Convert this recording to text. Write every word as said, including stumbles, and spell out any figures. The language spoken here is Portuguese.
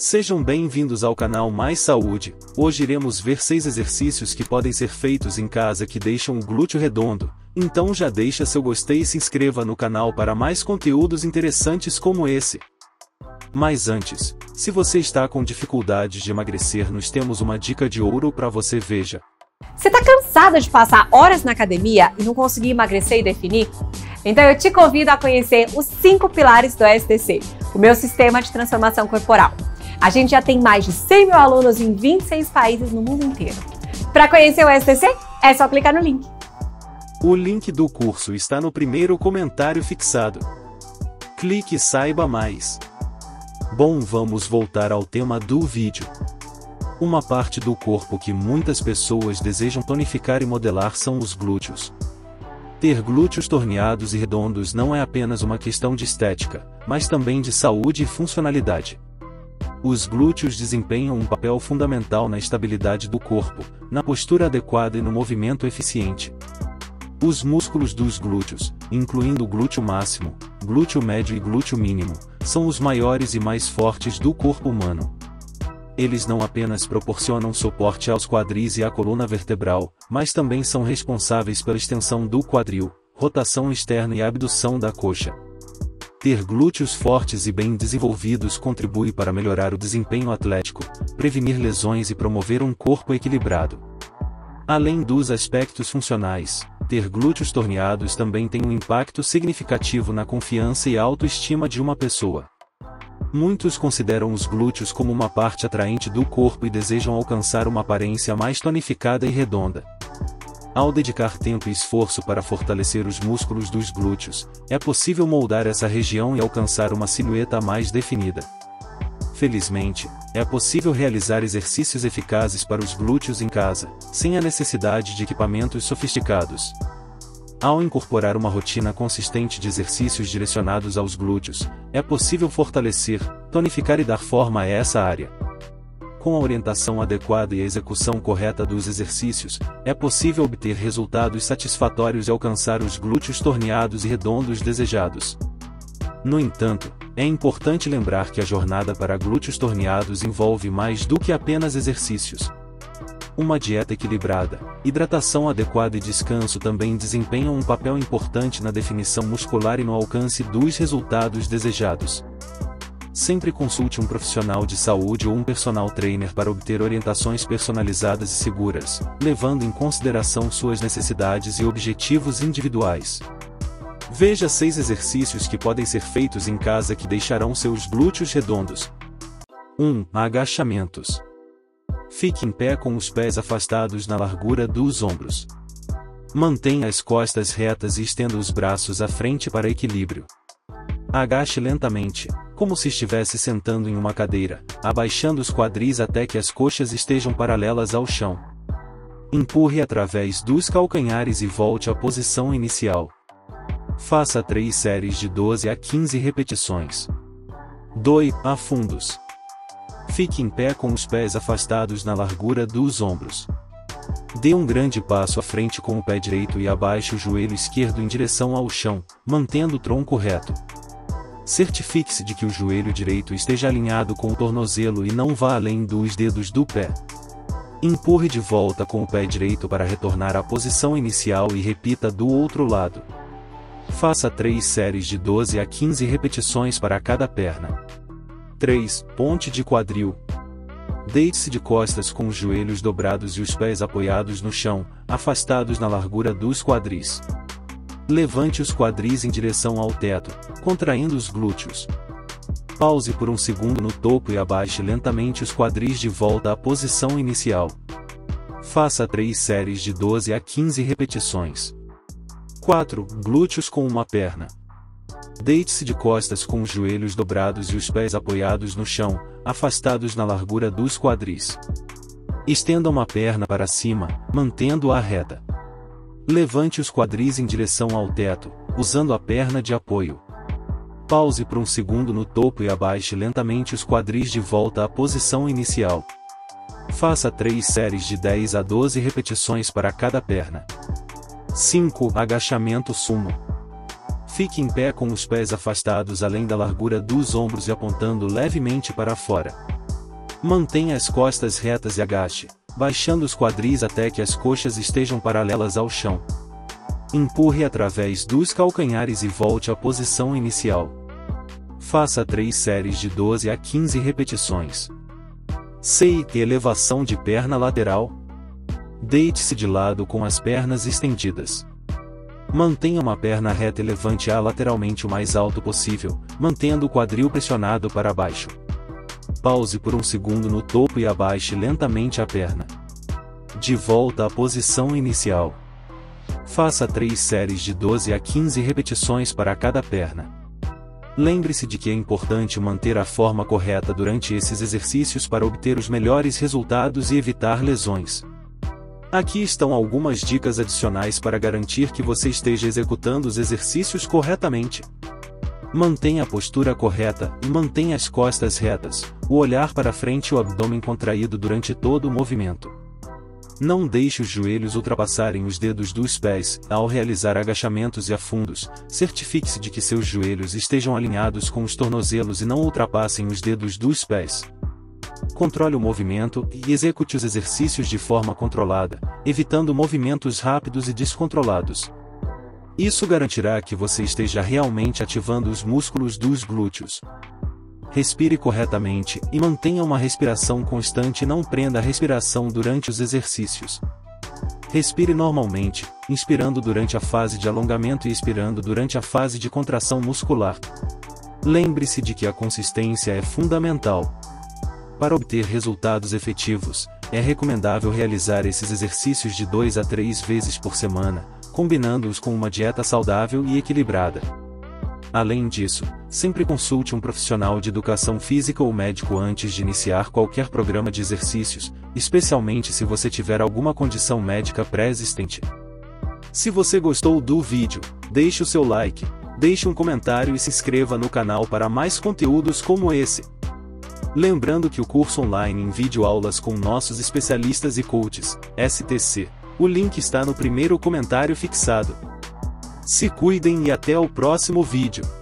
Sejam bem-vindos ao canal Mais Saúde. Hoje iremos ver seis exercícios que podem ser feitos em casa que deixam o glúteo redondo. Então já deixa seu gostei e se inscreva no canal para mais conteúdos interessantes como esse. Mas antes, se você está com dificuldade de emagrecer, nós temos uma dica de ouro para você. Veja. Você está cansada de passar horas na academia e não conseguir emagrecer e definir? Então eu te convido a conhecer os cinco pilares do S T C, o meu sistema de transformação corporal. A gente já tem mais de cem mil alunos em vinte e seis países no mundo inteiro. Para conhecer o S T C, é só clicar no link. O link do curso está no primeiro comentário fixado. Clique e saiba mais. Bom, vamos voltar ao tema do vídeo. Uma parte do corpo que muitas pessoas desejam tonificar e modelar são os glúteos. Ter glúteos torneados e redondos não é apenas uma questão de estética, mas também de saúde e funcionalidade. Os glúteos desempenham um papel fundamental na estabilidade do corpo, na postura adequada e no movimento eficiente. Os músculos dos glúteos, incluindo o glúteo máximo, glúteo médio e glúteo mínimo, são os maiores e mais fortes do corpo humano. Eles não apenas proporcionam suporte aos quadris e à coluna vertebral, mas também são responsáveis pela extensão do quadril, rotação externa e abdução da coxa. Ter glúteos fortes e bem desenvolvidos contribui para melhorar o desempenho atlético, prevenir lesões e promover um corpo equilibrado. Além dos aspectos funcionais, ter glúteos torneados também tem um impacto significativo na confiança e autoestima de uma pessoa. Muitos consideram os glúteos como uma parte atraente do corpo e desejam alcançar uma aparência mais tonificada e redonda. Ao dedicar tempo e esforço para fortalecer os músculos dos glúteos, é possível moldar essa região e alcançar uma silhueta mais definida. Felizmente, é possível realizar exercícios eficazes para os glúteos em casa, sem a necessidade de equipamentos sofisticados. Ao incorporar uma rotina consistente de exercícios direcionados aos glúteos, é possível fortalecer, tonificar e dar forma a essa área. Com a orientação adequada e a execução correta dos exercícios, é possível obter resultados satisfatórios e alcançar os glúteos torneados e redondos desejados. No entanto, é importante lembrar que a jornada para glúteos torneados envolve mais do que apenas exercícios. Uma dieta equilibrada, hidratação adequada e descanso também desempenham um papel importante na definição muscular e no alcance dos resultados desejados. Sempre consulte um profissional de saúde ou um personal trainer para obter orientações personalizadas e seguras, levando em consideração suas necessidades e objetivos individuais. Veja seis exercícios que podem ser feitos em casa que deixarão seus glúteos redondos. um. Agachamentos. Fique em pé com os pés afastados na largura dos ombros. Mantenha as costas retas e estenda os braços à frente para equilíbrio. Agache lentamente, como se estivesse sentando em uma cadeira, abaixando os quadris até que as coxas estejam paralelas ao chão. Empurre através dos calcanhares e volte à posição inicial. Faça três séries de doze a quinze repetições. dois. Afundos. Fique em pé com os pés afastados na largura dos ombros. Dê um grande passo à frente com o pé direito e abaixe o joelho esquerdo em direção ao chão, mantendo o tronco reto. Certifique-se de que o joelho direito esteja alinhado com o tornozelo e não vá além dos dedos do pé. Empurre de volta com o pé direito para retornar à posição inicial e repita do outro lado. Faça três séries de doze a quinze repetições para cada perna. três. Ponte de quadril. Deite-se de costas com os joelhos dobrados e os pés apoiados no chão, afastados na largura dos quadris. Levante os quadris em direção ao teto, contraindo os glúteos. Pause por um segundo no topo e abaixe lentamente os quadris de volta à posição inicial. Faça três séries de doze a quinze repetições. quatro. Glúteos com uma perna. Deite-se de costas com os joelhos dobrados e os pés apoiados no chão, afastados na largura dos quadris. Estenda uma perna para cima, mantendo-a reta. Levante os quadris em direção ao teto, usando a perna de apoio. Pause por um segundo no topo e abaixe lentamente os quadris de volta à posição inicial. Faça três séries de dez a doze repetições para cada perna. cinco. Agachamento sumo. Fique em pé com os pés afastados além da largura dos ombros e apontando levemente para fora. Mantenha as costas retas e agache, baixando os quadris até que as coxas estejam paralelas ao chão. Empurre através dos calcanhares e volte à posição inicial. Faça três séries de doze a quinze repetições. seis. Elevação de perna lateral. Deite-se de lado com as pernas estendidas. Mantenha uma perna reta e levante-a lateralmente o mais alto possível, mantendo o quadril pressionado para baixo. Pause por um segundo no topo e abaixe lentamente a perna. De volta à posição inicial. Faça três séries de doze a quinze repetições para cada perna. Lembre-se de que é importante manter a forma correta durante esses exercícios para obter os melhores resultados e evitar lesões. Aqui estão algumas dicas adicionais para garantir que você esteja executando os exercícios corretamente. Mantenha a postura correta e mantenha as costas retas, o olhar para frente e o abdômen contraído durante todo o movimento. Não deixe os joelhos ultrapassarem os dedos dos pés. Ao realizar agachamentos e afundos, certifique-se de que seus joelhos estejam alinhados com os tornozelos e não ultrapassem os dedos dos pés. Controle o movimento e execute os exercícios de forma controlada, evitando movimentos rápidos e descontrolados. Isso garantirá que você esteja realmente ativando os músculos dos glúteos. Respire corretamente e mantenha uma respiração constante e não prenda a respiração durante os exercícios. Respire normalmente, inspirando durante a fase de alongamento e expirando durante a fase de contração muscular. Lembre-se de que a consistência é fundamental. Para obter resultados efetivos, é recomendável realizar esses exercícios de duas a três vezes por semana, combinando-os com uma dieta saudável e equilibrada. Além disso, sempre consulte um profissional de educação física ou médico antes de iniciar qualquer programa de exercícios, especialmente se você tiver alguma condição médica pré-existente. Se você gostou do vídeo, deixe o seu like, deixe um comentário e se inscreva no canal para mais conteúdos como esse. Lembrando que o curso online em videoaulas com nossos especialistas e coaches, S T C, o link está no primeiro comentário fixado. Se cuidem e até o próximo vídeo.